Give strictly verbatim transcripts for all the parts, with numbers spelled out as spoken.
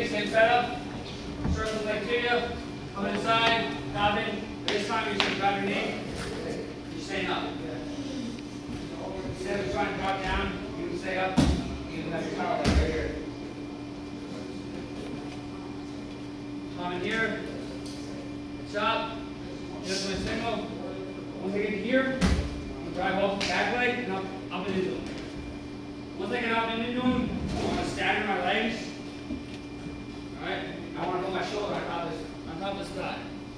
same setup. Circle the leg to you. Come inside, drop in. This time you're just grab your knee. You're staying up. Instead of trying to drop down, you can stay up. You can have your power leg right here. Come in here. Chop. Just a single. Once I get to here, you drive off the back leg and up, up and into them. Once I get up and into them, I want to stagger my legs. Alright? I want to put my shoulder on top of this, on top of this thigh.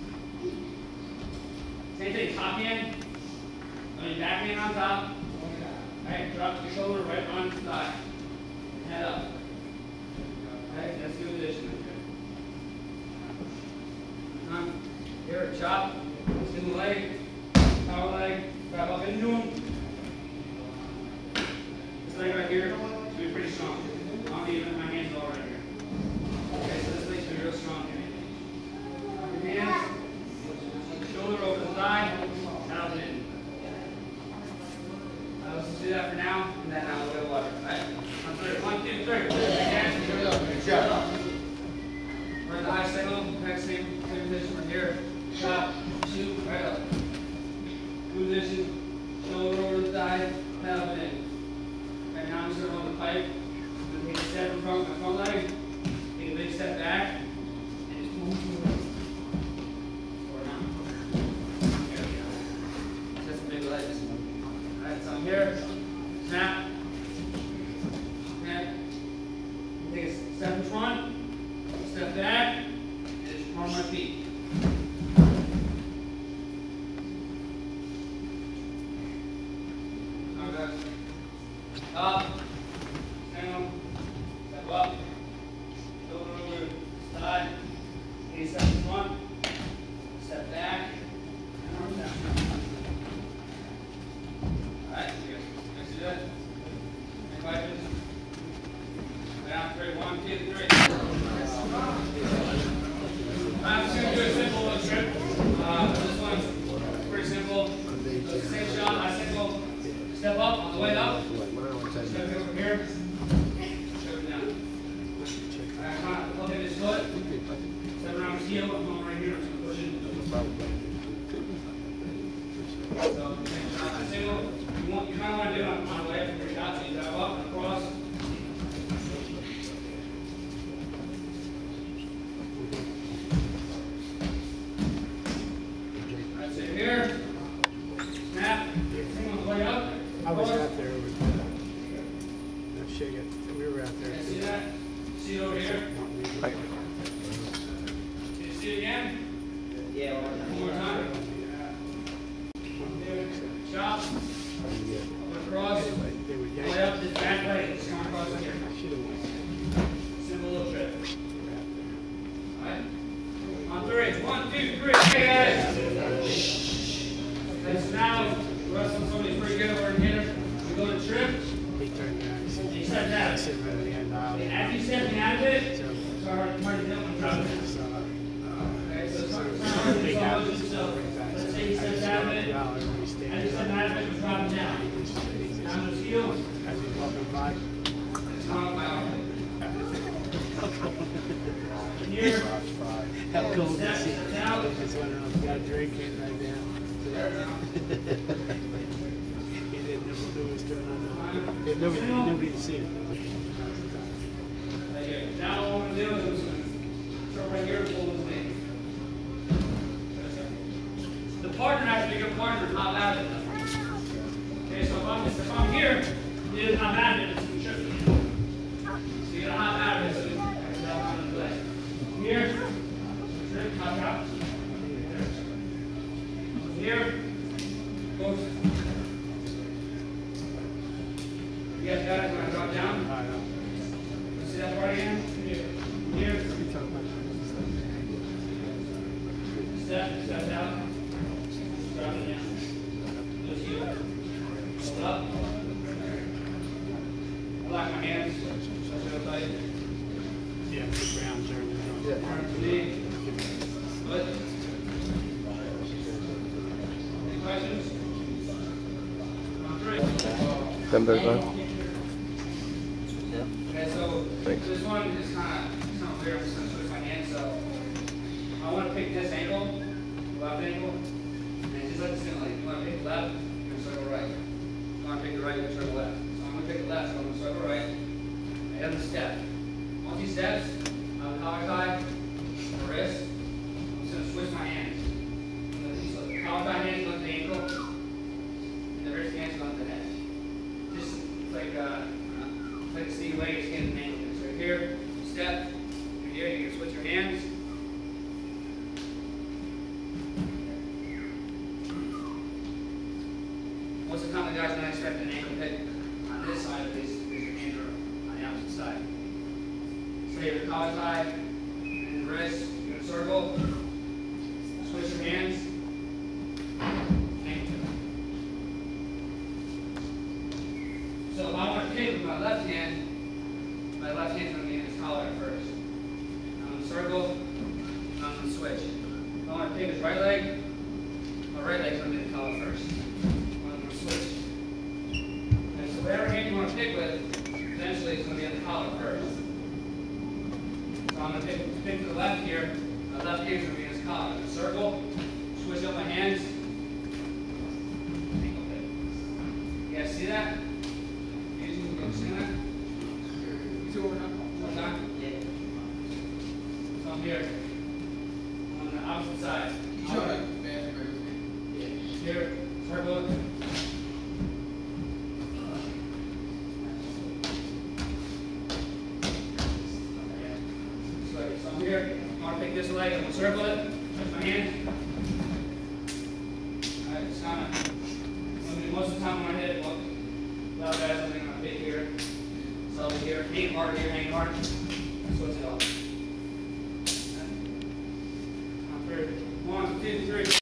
Same thing, top hand. I mean back hand on top. Alright, drop your shoulder right on the thigh. Head up. Okay, that's the position right there. Come here, chop. Single leg. Power leg. Grab up into him. This leg right here should be pretty strong. I don't need my hands all right here. Okay, so this leg should be real strong here. Your hands, shoulder over the thigh, out and in. Uh, let's just do that for now, and then I'll go water. Alright, on three. One, two, three. Again, here we go. Good job. We're in the high single, next same, same position right here. Chop, shoot, right up. Good position, shoulder over the thigh, head up and in. Okay, now I'm just going to hold the pipe. I'm going to take a step in front with my front leg, take a big step back, and just move forward. Or not. There we go. Set some big legs. Alright, so I'm here. Snap. Snap. Take a step in front, step back, and just arm my feet. Up, down, step up, shoulder over side, knee step in front, step back, and arm down. Alright, good. Let's do that. Any questions? Down, three, one, two, three. I'm just going to do a simple little trip. Uh, this one's pretty simple. So same shot, I single, step up on the way up. Step over here, step down. Alright, come on, look at this foot. Step around his heel, I'm going right here, I'm just going to push it. So, I single, you, want, you kind of want to do it on, on the way up from your shot, so you drive up and across. Alright, sit here, snap, single on the way up. I was out there. Shake it. We were out there. See that? See it over here? Right. Can you see it again? Yeah, one more time. Chop. Across. Way up this back leg. It's going across here. Simple little trip. Alright? On three. One, two, three. Hey guys. Okay, so now the rest of somebody's pretty good over here. We go to trip. He turned back. He stepped out. And after you stepping out of it, it's hard to do it. Okay, so it's hard to do it. So let's say he steps out of it. As he steps out of it, we're dropping down. Down to his heel. As he's walking by. It's not about here. How cool Step, is he? step out. Just wondering if he got a drink in right now. He didn't know what was going on. He nobody, nobody could see it. Now what we're going to do is start right here and pull his knee. The partner has to be a good partner, not out of it. Okay, so if I'm, if I'm here, he doesn't have out of it, it's going to trip me. So you got to hop out of it so you can stop on the leg. Here, trip, hop out. Here, goes. You guys got it when I drop down? I know. See that part again? Here. Here. Step, step out. Drop it down. Just heel. Hold up. I like my hands. So I feel tight. Yeah, the ground's there. Yeah. Arm to knee. Foot. Any questions? On three. Ten bears on. Okay, so Thanks. this one is kind of I'm here, I'm just going to switch my hand. So I want to pick this angle, left angle, and just like the simile. You want to pick left, you're going to circle right. You want to pick the right, you're going to circle left. So I'm going to pick the left, so I'm going to circle right. I have the step. Once he steps, I have a collar tie, the wrist. I'm just going to switch my hands. So the collar tie hands go to the ankle, and the wrist hands go to the head. Just like uh, like a Steve Wade's hand and ankle. So right here, step. Right here, you're going to switch your hands. Most of the time, the guy's not expecting an ankle pick on this side, but these your hands are on the opposite side. So you have the collar tie and the wrist. You're going to circle. Switch your hands. Ankle pick. So if I want to pick with my left hand, my left hand's going to be in his collar at first. I'm going to circle. I'm going to switch. If I want to pick his right leg, my right leg's going to be in the collar first. Switch. And so whatever hand you want to pick with, eventually it's going to be on the collar first. So I'm going to pick, pick to the left here. My left hand is going to be in his collar. I'm going to circle, switch up my hands. Ankle pick. You guys see that? You guys see that? You see what we're talking about? One time? Yeah. So I'm here. On the opposite side. Yeah. Here, circle. So I'm here, I want to pick this leg, I'm going to circle it, touch my hand. Alright, it's kind of, most of the time when I hit it, well, a lot of guys are going to pick here. So I'll be here, hang hard here, hang hard. Switch it off. One, two, three.